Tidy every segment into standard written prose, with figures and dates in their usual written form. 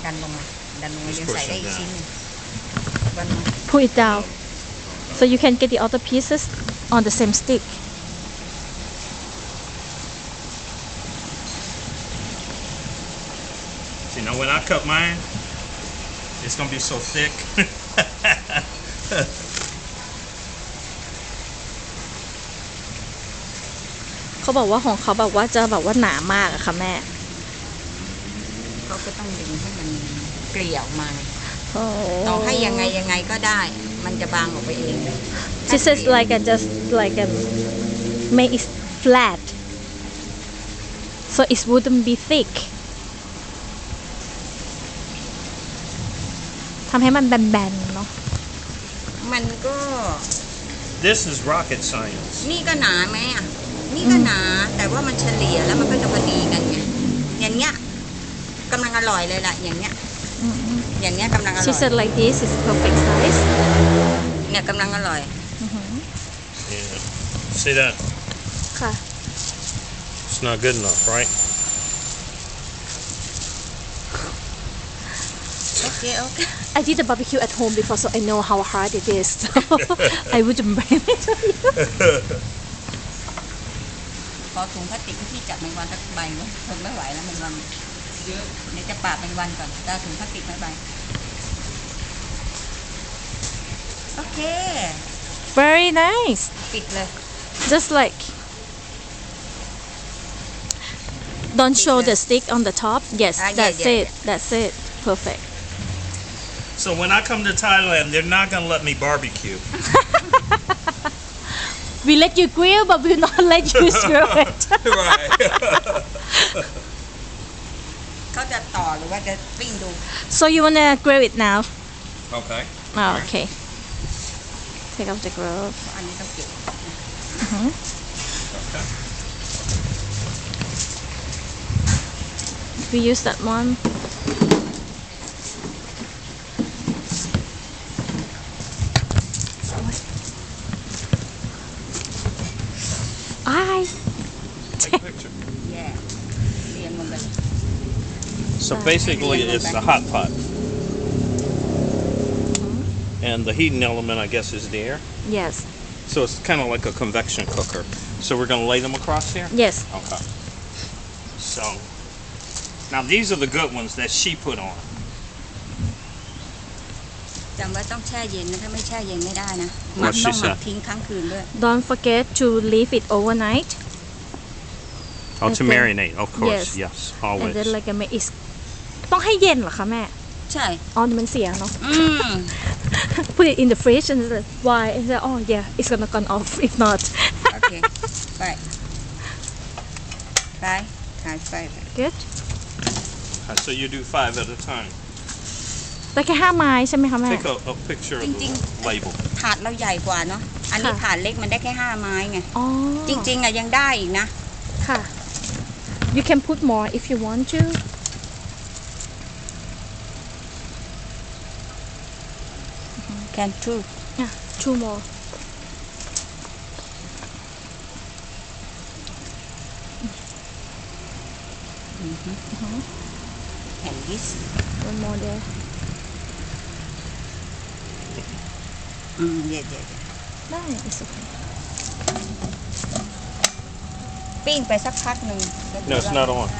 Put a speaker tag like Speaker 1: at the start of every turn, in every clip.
Speaker 1: ดันลงมายังใส่ได้อีกชิ้นนึงวันมา
Speaker 2: Pull it down so you can get the other pieces on the same stick.
Speaker 3: See, now when I cut mine, it's gonna be so thick.
Speaker 2: เขาบอกว่าของเขาแบบว่าจะแบบว่าหนามากอะค่ะแม่
Speaker 1: เขาก็ต้องดึงให้มันเกลี่ยออกมา
Speaker 2: โอ้
Speaker 1: ต่อให้ยังไงก็ได้ มันจะบางออกไปเอง
Speaker 2: She says like a just like a make it flat so it wouldn't be thick ทำให้มันแบนๆเนาะ
Speaker 1: มันก็
Speaker 3: This is rocket science.
Speaker 1: นี่ก็หนาไหมอ่ะนี่ก็หนาแต่ว่ามันเฉลี่ยแล้วมันก็จะพอดีกันไงอย่างเงี้ยกำลังอร่อยเลยล่ะอย่างเงี้ยอย่างเงี้ยกำลังอร่อย
Speaker 2: She said like this is perfect size
Speaker 1: เนี่ยกำลังอร่อย
Speaker 3: Yeah. See that?
Speaker 2: ค่ะ
Speaker 3: It's not good enough, right?
Speaker 1: โอเค
Speaker 2: I did the barbecue at home before so I know how hard it is so I wouldn't blame it
Speaker 1: ขอถุงพลาสติกที่จับแมงวันสักใบไว้ทนไม่ไหวแล้วแมงวันเยอะเดี๋ยวจะปราบแมงวันก่อนจะถุงพลาสติกใบโอเค
Speaker 2: Very nice
Speaker 1: ปิดเลย
Speaker 2: just like don't show the stick on the top yes that's it that's it perfect
Speaker 3: So when I come to Thailand, they're not gonna let me barbecue.
Speaker 2: we let you grill but we will not let you screw it
Speaker 3: Right.
Speaker 1: เขาจะต่อหรือว่าจะปิ้งดู
Speaker 2: so you wanna grill it now
Speaker 3: Okay.
Speaker 2: oh, okay take off the grill
Speaker 1: อันนี้ต้องเก็บ
Speaker 3: Okay.
Speaker 2: we use that one I
Speaker 3: Take a picture.
Speaker 1: แย่เรียงลงไป
Speaker 3: So basically, it's a hot pot. And the heating element, I guess, is the air.
Speaker 2: yes
Speaker 3: So it's kind of like a convection cooker. So we're gonna lay them across here?
Speaker 2: yes
Speaker 3: Okay. So now these are the good ones that she put on.
Speaker 1: จำไว้ต้องแช่เย็นนะถ้าไม่แช่เย็นไม่ได้นะ
Speaker 3: What she
Speaker 1: ต้องหมัก
Speaker 3: said.
Speaker 1: ทิ้งค้างคืนด้วย
Speaker 2: don't forget to leave it overnight
Speaker 3: Oh,
Speaker 2: And
Speaker 3: to
Speaker 2: then-
Speaker 3: marinate, of course.
Speaker 2: Yes.
Speaker 3: Yes,
Speaker 2: and
Speaker 3: always.
Speaker 2: then like a make it ต้องให้เย็นเหรอคะแม่
Speaker 1: ใช่
Speaker 2: อ๋อมันเสียเนาะ
Speaker 1: ม
Speaker 2: put it in the fridge and like, why and say oh yeah it's gonna gone off if not
Speaker 1: โอเคไปถ่ายไฟไป
Speaker 2: good
Speaker 3: So you do 5 at a time.
Speaker 2: แต่แค่5 ไม้ใช่ไหมคะแม่
Speaker 3: Take a picture of the label.
Speaker 1: ถาดเราใหญ่กว่าเนาะอันนี้
Speaker 2: ค่ะ
Speaker 1: ถาดเล็กมันได้แค่5 ไม้ไง
Speaker 2: อ๋อ
Speaker 1: จริงๆอะยังได้อีกนะ
Speaker 2: ค่ะ you can put more if you want to
Speaker 1: can too
Speaker 2: yeah 2 more
Speaker 1: and this
Speaker 2: one more there
Speaker 1: เย่
Speaker 2: ได้ it's okay
Speaker 1: ปิ้งไปสักพักหนึ่ง
Speaker 3: No, it's not on.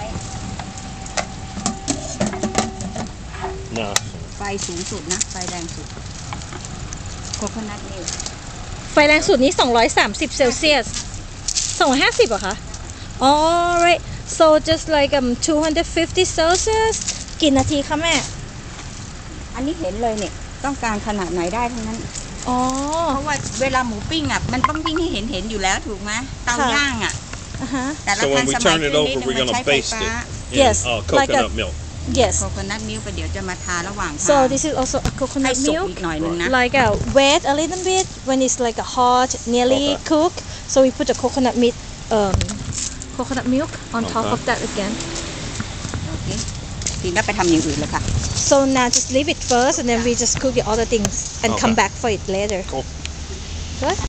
Speaker 3: No.
Speaker 1: ไฟสูงสุดนะไฟแรงสุดโคโคนัทมิล
Speaker 2: ไฟแรงสุดนี้230 เซลเซียส250เหรอคะ alright so just like 250 Celsius กี่นาทีคะแม่
Speaker 1: อันนี้เห็นเลยเนี่ยต้องการขนาดไหนได้ทั้งนั้น
Speaker 2: อ๋อ
Speaker 1: เพราะว่าเวลาหมูปิ้งอ่ะมันต้องปิ้งให้เห็นอยู่แล้วถูกไหมเตา
Speaker 2: ค่ะ
Speaker 1: ย่างอ่ะ
Speaker 2: อ่าฮะ
Speaker 1: แต่เรา
Speaker 3: So
Speaker 1: ทั
Speaker 3: when
Speaker 1: น
Speaker 3: we
Speaker 1: สมัย
Speaker 3: turn it
Speaker 1: ขึ้นนิด
Speaker 3: over,
Speaker 1: นึง
Speaker 3: we're
Speaker 1: มัน
Speaker 3: gonna
Speaker 1: ใช้ไฟ
Speaker 3: baste
Speaker 1: ฟ้า
Speaker 3: it in
Speaker 2: Yes, like
Speaker 3: coconut
Speaker 2: a-
Speaker 3: milk.
Speaker 2: yes
Speaker 1: โคโคนัทมิลไปเดี๋ยวจะมาทาระหว่างทาง
Speaker 2: so this is also a
Speaker 1: ให้
Speaker 2: coconut
Speaker 1: สุก
Speaker 2: milk
Speaker 1: อีกหน่อยนึงนะ
Speaker 2: like wet a little bit when it's like a hot nearly
Speaker 3: Okay.
Speaker 2: cooked so we put the coconut milk on top
Speaker 3: Okay.
Speaker 2: of that again
Speaker 1: โอเคทีนี้ไปทำอย่างอื่นเลยค่ะ
Speaker 2: so now just leave it first and then we just cook the other things and come
Speaker 3: Okay.
Speaker 2: back for it later
Speaker 3: Cool.
Speaker 2: good